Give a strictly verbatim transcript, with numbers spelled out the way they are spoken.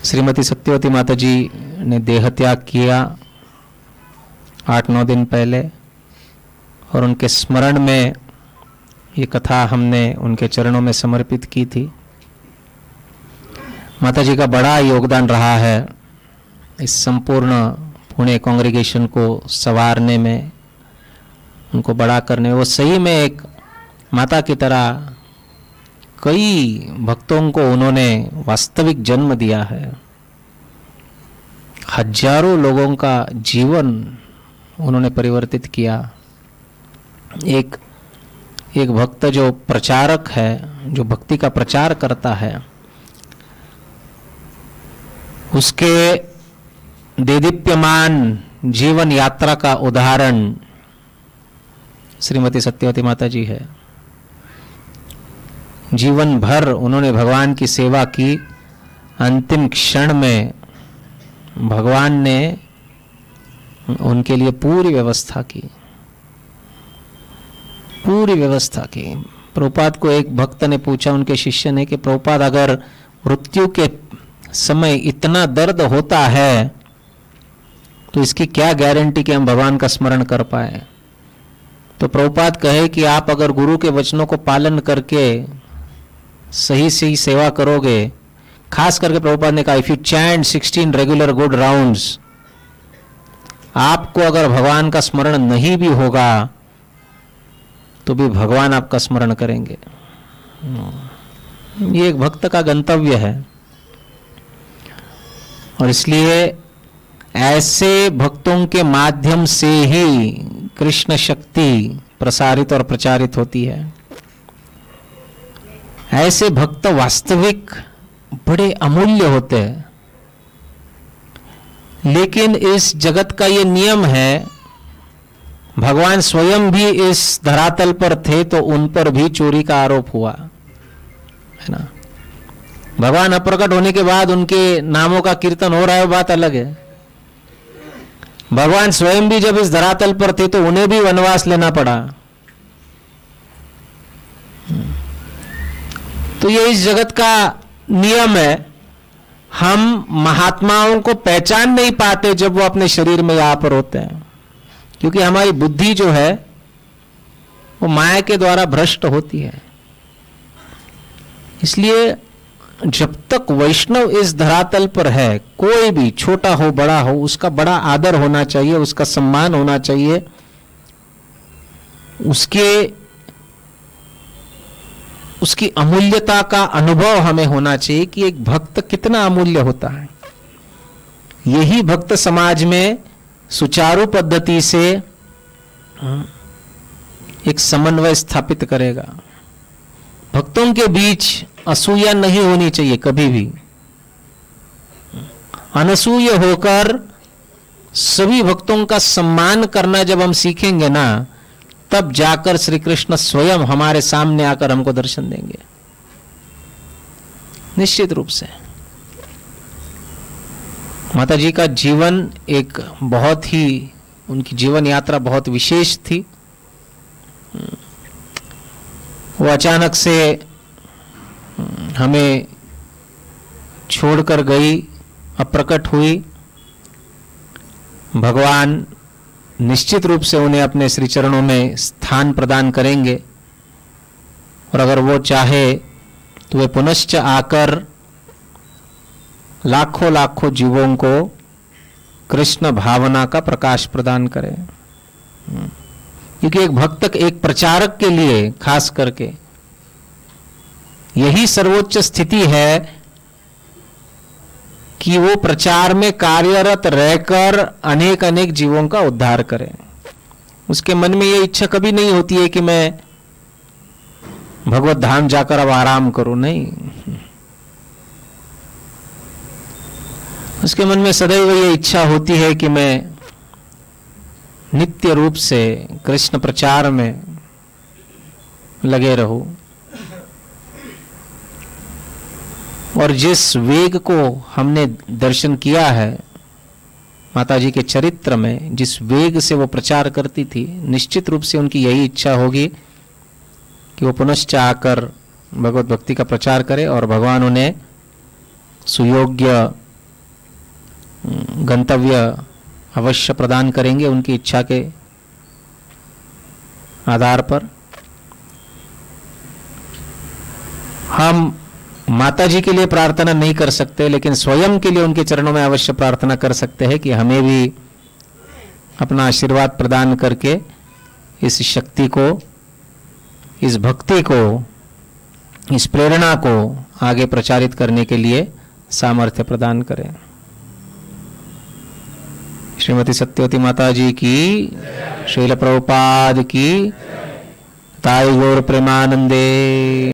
श्रीमती सत्यवती माता जी ने देह त्याग किया आठ नौ दिन पहले, और उनके स्मरण में ये कथा हमने उनके चरणों में समर्पित की थी। माता जी का बड़ा योगदान रहा है इस संपूर्ण पुणे कांग्रेगेशन को संवारने में, उनको बड़ा करने में। वो सही में एक माता की तरह कई भक्तों को उन्होंने वास्तविक जन्म दिया है। हजारों लोगों का जीवन उन्होंने परिवर्तित किया। एक एक भक्त जो प्रचारक है, जो भक्ति का प्रचार करता है, उसके देदीप्यमान जीवन यात्रा का उदाहरण श्रीमती सत्यवती माता जी है। जीवन भर उन्होंने भगवान की सेवा की। अंतिम क्षण में भगवान ने उनके लिए पूरी व्यवस्था की, पूरी व्यवस्था की। प्रभुपाद को एक भक्त ने पूछा, उनके शिष्य ने, कि प्रभुपाद अगर मृत्यु के समय इतना दर्द होता है तो इसकी क्या गारंटी कि हम भगवान का स्मरण कर पाए। तो प्रभुपाद कहे कि आप अगर गुरु के वचनों को पालन करके सही सही सेवा करोगे, खास करके प्रभुपाद ने कहा, if you chant sixteen regular good rounds, आपको अगर भगवान का स्मरण नहीं भी होगा तो भी भगवान आपका स्मरण करेंगे। ये एक भक्त का गंतव्य है, और इसलिए ऐसे भक्तों के माध्यम से ही कृष्ण शक्ति प्रसारित और प्रचारित होती है। ऐसे भक्त वास्तविक बड़े अमूल्य होते हैं। लेकिन इस जगत का ये नियम है, भगवान स्वयं भी इस धरातल पर थे तो उन पर भी चोरी का आरोप हुआ, है ना। भगवान अप्रकट होने के बाद उनके नामों का कीर्तन हो रहा है, बात अलग है। भगवान स्वयं भी जब इस धरातल पर थे तो उन्हें भी वनवास लेना पड़ा। तो ये इस जगत का नियम है। हम महात्माओं को पहचान नहीं पाते जब वो अपने शरीर में यहां पर होते हैं, क्योंकि हमारी बुद्धि जो है वो माया के द्वारा भ्रष्ट होती है। इसलिए जब तक वैष्णव इस धरातल पर है, कोई भी छोटा हो बड़ा हो, उसका बड़ा आदर होना चाहिए, उसका सम्मान होना चाहिए, उसके उसकी अमूल्यता का अनुभव हमें होना चाहिए कि एक भक्त कितना अमूल्य होता है। यही भक्त समाज में सुचारू पद्धति से एक समन्वय स्थापित करेगा। भक्तों के बीच असूया नहीं होनी चाहिए कभी भी। अनसूय होकर सभी भक्तों का सम्मान करना जब हम सीखेंगे ना, तब जाकर श्री कृष्ण स्वयं हमारे सामने आकर हमको दर्शन देंगे, निश्चित रूप से। माता जी का जीवन एक बहुत ही, उनकी जीवन यात्रा बहुत विशेष थी। वो अचानक से हमें छोड़कर गई, अप्रकट हुई। भगवान निश्चित रूप से उन्हें अपने श्री चरणों में स्थान प्रदान करेंगे, और अगर वो चाहे तो वे पुनश्च आकर लाखों लाखों जीवों को कृष्ण भावना का प्रकाश प्रदान करें। क्योंकि एक भक्त, एक प्रचारक के लिए खास करके यही सर्वोच्च स्थिति है कि वो प्रचार में कार्यरत रहकर अनेक अनेक जीवों का उद्धार करे। उसके मन में ये इच्छा कभी नहीं होती है कि मैं भगवत धाम जाकर अब आराम करूं, नहीं। उसके मन में सदैव ये इच्छा होती है कि मैं नित्य रूप से कृष्ण प्रचार में लगे रहूं। और जिस वेग को हमने दर्शन किया है माता जी के चरित्र में, जिस वेग से वो प्रचार करती थी, निश्चित रूप से उनकी यही इच्छा होगी कि वो पुनश्च आकर भगवत भक्ति का प्रचार करे और भगवान उन्हें सुयोग्य गंतव्य अवश्य प्रदान करेंगे उनकी इच्छा के आधार पर। हम माता जी के लिए प्रार्थना नहीं कर सकते, लेकिन स्वयं के लिए उनके चरणों में अवश्य प्रार्थना कर सकते हैं कि हमें भी अपना आशीर्वाद प्रदान करके इस शक्ति को, इस भक्ति को, इस प्रेरणा को आगे प्रचारित करने के लिए सामर्थ्य प्रदान करें। श्रीमती सत्यवती माता जी की, श्रील प्रभुपाद की, ताई गौर प्रेमानंदे।